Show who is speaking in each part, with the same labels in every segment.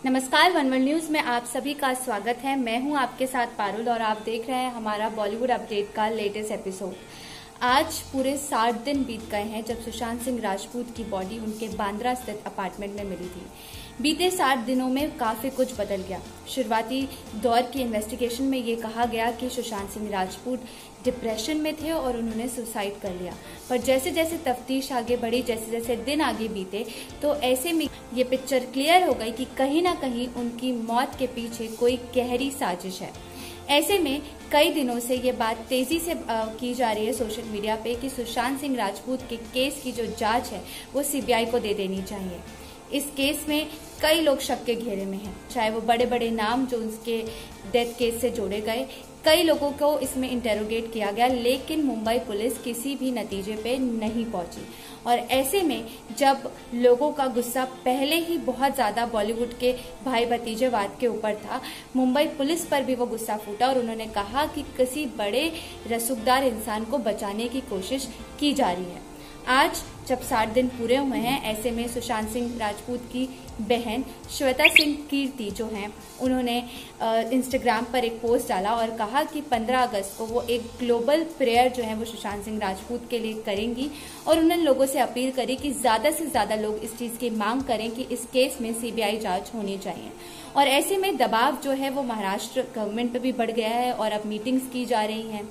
Speaker 1: नमस्कार, one world news में आप सभी का स्वागत है। मैं हूं आपके साथ पारुल और आप देख रहे हैं हमारा बॉलीवुड अपडेट का लेटेस्ट एपिसोड। आज पूरे 60 दिन बीत गए हैं जब सुशांत सिंह राजपूत की बॉडी उनके बांद्रा स्थित अपार्टमेंट में मिली थी। बीते 60 दिनों में काफी कुछ बदल गया। शुरुआती दौर की इन्वेस्टिगेशन में ये कहा गया कि सुशांत सिंह राजपूत डिप्रेशन में थे और उन्होंने सुसाइड कर लिया। पर जैसे जैसे तफ्तीश आगे बढ़ी, जैसे जैसे दिन आगे बीते, तो ऐसे में ये पिक्चर क्लियर हो गई कि कहीं ना कहीं उनकी मौत के पीछे कोई गहरी साजिश है। ऐसे में कई दिनों से ये बात तेजी से की जा रही है सोशल मीडिया पे कि सुशांत सिंह राजपूत के केस की जो जांच है वो सीबीआई को दे देनी चाहिए। इस केस में कई लोग शक के घेरे में हैं, चाहे वो बड़े बड़े नाम जो उसके डेथ केस से जोड़े गए। कई लोगों को इसमें इंटेरोगेट किया गया, लेकिन मुंबई पुलिस किसी भी नतीजे पे नहीं पहुंची। और ऐसे में जब लोगों का गुस्सा पहले ही बहुत ज्यादा बॉलीवुड के भाई भतीजेवाद के ऊपर था, मुंबई पुलिस पर भी वो गुस्सा फूटा और उन्होंने कहा कि किसी बड़े रसूखदार इंसान को बचाने की कोशिश की जा रही है। आज जब 60 दिन पूरे हुए हैं, ऐसे में सुशांत सिंह राजपूत की बहन श्वेता सिंह कीर्ति जो हैं, उन्होंने इंस्टाग्राम पर एक पोस्ट डाला और कहा कि 15 अगस्त को वो एक ग्लोबल प्रेयर जो है वो सुशांत सिंह राजपूत के लिए करेंगी और उन्होंने लोगों से अपील करी कि ज्यादा से ज्यादा लोग इस चीज की मांग करें कि इस केस में सीबीआई जांच होनी चाहिए। और ऐसे में दबाव जो है वो महाराष्ट्र गवर्नमेंट पे भी बढ़ गया है और अब मीटिंग्स की जा रही हैं।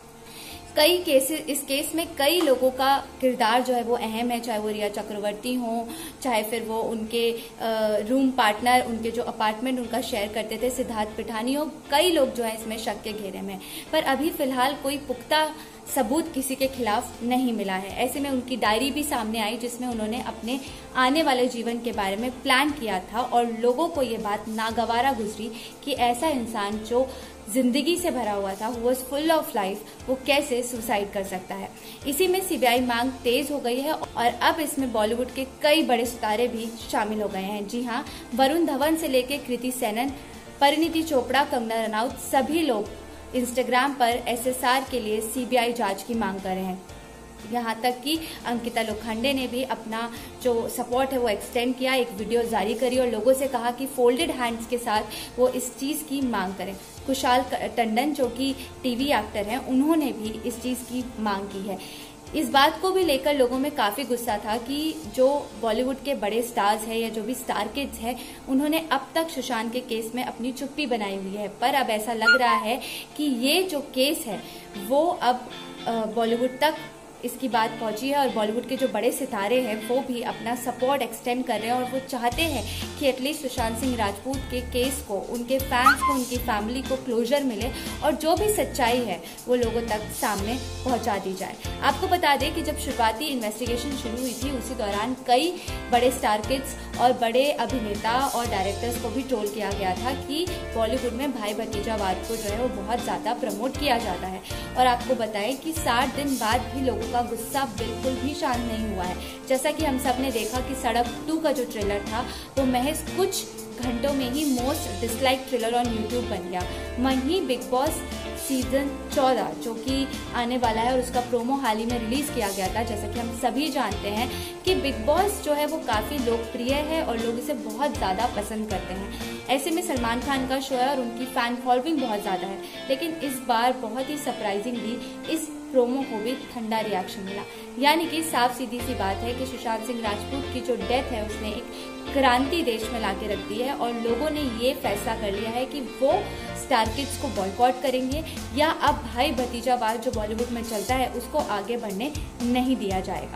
Speaker 1: इस केस में कई लोगों का किरदार जो है वो अहम है, चाहे वो रिया चक्रवर्ती हो, चाहे फिर वो उनके रूम पार्टनर, उनके जो अपार्टमेंट उनका शेयर करते थे सिद्धार्थ पिठानी हो। कई लोग जो है इसमें शक के घेरे में, पर अभी फिलहाल कोई पुख्ता सबूत किसी के खिलाफ नहीं मिला है। ऐसे में उनकी डायरी भी सामने आई जिसमें उन्होंने अपने आने वाले जीवन के बारे में प्लान किया था और लोगों को ये बात नागवारा गुजरी कि ऐसा इंसान जो जिंदगी से भरा हुआ था, वो फुल ऑफ लाइफ, वो कैसे सुसाइड कर सकता है। इसी में सीबीआई मांग तेज हो गई है और अब इसमें बॉलीवुड के कई बड़े सितारे भी शामिल हो गए हैं। जी हाँ, वरुण धवन से लेके कृति सेनन, परिणीति चोपड़ा, कंगना रनौत, सभी लोग इंस्टाग्राम पर एसएसआर के लिए सीबीआई जांच की मांग कर रहे हैं। यहाँ तक कि अंकिता लोखंडे ने भी अपना जो सपोर्ट है वो एक्सटेंड किया, एक वीडियो जारी करी और लोगों से कहा कि फोल्डेड हैंड्स के साथ वो इस चीज की मांग करें। कुशाल टंडन जो कि टीवी एक्टर हैं, उन्होंने भी इस चीज की मांग की है। इस बात को भी लेकर लोगों में काफी गुस्सा था कि जो बॉलीवुड के बड़े स्टार्स हैं या जो भी स्टार किड्स हैं, उन्होंने अब तक सुशांत के केस में अपनी चुप्पी बनाई हुई है। पर अब ऐसा लग रहा है कि ये जो केस है वो अब बॉलीवुड तक इसकी बात पहुंची है और बॉलीवुड के जो बड़े सितारे हैं वो भी अपना सपोर्ट एक्सटेंड कर रहे हैं और वो चाहते हैं कि एटलीस्ट सुशांत सिंह राजपूत के केस को, उनके फैंस को, उनकी फैमिली को क्लोजर मिले और जो भी सच्चाई है वो लोगों तक सामने पहुंचा दी जाए। आपको बता दें कि जब शुरुआती इन्वेस्टिगेशन शुरू हुई थी, उसी दौरान कई बड़े स्टार किड्स और बड़े अभिनेता और डायरेक्टर्स को भी ट्रोल किया गया था कि बॉलीवुड में भाई भतीजावाद को जो है वो बहुत ज्यादा प्रमोट किया जाता है। और आपको बताएं कि 60 दिन बाद भी लोगों का गुस्सा बिल्कुल भी शांत नहीं हुआ है। जैसा कि हम सब ने देखा कि सड़क 2 का जो ट्रेलर था वो महज कुछ घंटों में ही most dislike trailer on YouTube बन गया। वहीं बिग बॉस सीजन 14 जो कि आने वाला है और उसका प्रोमो हाल ही में रिलीज किया गया था। जैसा कि हम सभी जानते हैं कि बिग बॉस जो है वो काफी लोकप्रिय है और लोग इसे बहुत ज्यादा पसंद करते हैं। ऐसे में सलमान खान का शो है और उनकी फैन फॉलोइंग बहुत ज्यादा है, लेकिन इस बार बहुत ही सरप्राइजिंगली इस प्रोमो को भी ठंडा रिएक्शन मिला। यानी कि साफ सीधी सी बात है कि सुशांत सिंह राजपूत की जो डेथ है उसने एक क्रांति देश में लाके रख दी है और लोगों ने ये फैसला कर लिया है कि वो स्टार किड्स को बॉयकॉट करेंगे या अब भाई भतीजावाद जो बॉलीवुड में चलता है उसको आगे बढ़ने नहीं दिया जाएगा।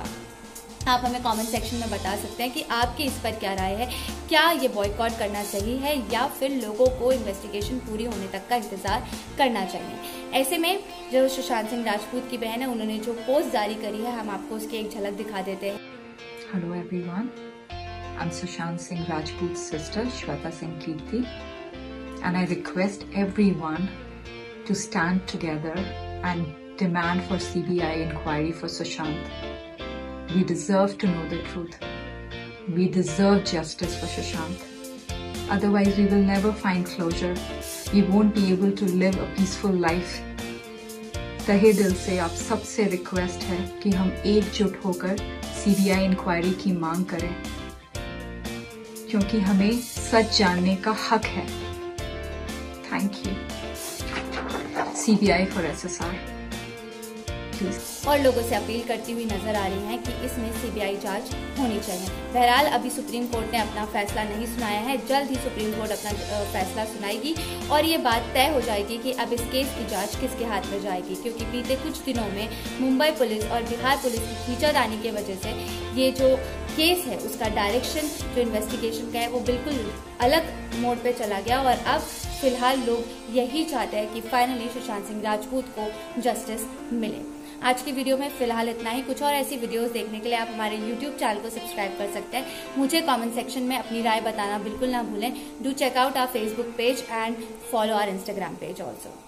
Speaker 1: आप हमें कमेंट सेक्शन में बता सकते हैं कि आपकी इस पर क्या राय है। क्या ये बॉयकॉट करना सही है या फिर लोगों को इन्वेस्टिगेशन पूरी होने तक का इंतजार करना चाहिए। ऐसे में जो सुशांत सिंह राजपूत की बहन है, उन्होंने जो पोस्ट जारी करी है, हम आपको उसकी एक झलक दिखा देते हैं।
Speaker 2: Hello everyone, I am Sushant Singh Rajput's sister Shweta Singh Kirti, and I request everyone to stand together and demand for CBI inquiry for Sushant. We deserve to know the truth. We deserve justice for Sushant. Otherwise, we will never find closure. We won't be able to live a peaceful life. तहे दिल से आप सबसे request है कि हम एकजुट होकर CBI इंक्वायरी की मांग करें। क्योंकि हमें सच जानने का हक है। Thank you. CBI for SSR, please.
Speaker 1: और लोगों से अपील करती हुई नजर आ रही हैं कि इसमें CBI जांच होनी चाहिए। बहरहाल अभी सुप्रीम कोर्ट ने अपना फैसला नहीं सुनाया है, जल्द ही सुप्रीम कोर्ट अपना फैसला सुनाएगी और ये बात तय हो जाएगी कि अब इस केस की जांच किसके हाथ में जाएगी, क्योंकि बीते कुछ दिनों में मुंबई पुलिस और बिहार पुलिस की खींचातानी की वजह से ये जो केस है उसका डायरेक्शन जो इन्वेस्टिगेशन का है वो बिल्कुल अलग मोड पे चला गया और अब फिलहाल लोग यही चाहते हैं कि फाइनली सुशांत सिंह राजपूत को जस्टिस मिले। आज की वीडियो में फिलहाल इतना ही। कुछ और ऐसी वीडियोस देखने के लिए आप हमारे YouTube चैनल को सब्सक्राइब कर सकते हैं। मुझे कमेंट सेक्शन में अपनी राय बताना बिल्कुल ना भूलें। Do check out our Facebook page and follow our Instagram page also.